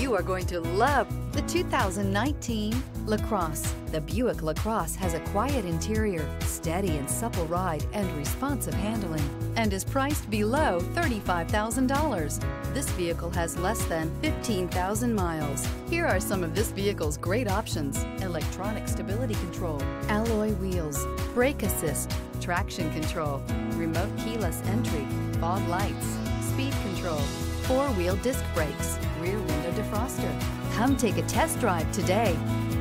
You are going to love the 2019 LaCrosse. The Buick LaCrosse has a quiet interior, steady and supple ride, and responsive handling, and is priced below $35,000. This vehicle has less than 15,000 miles. Here are some of this vehicle's great options: electronic stability control, alloy wheels, brake assist, traction control, remote keyless entry, fog lights, speed control, four-wheel disc brakes, rear window defroster. Come take a test drive today.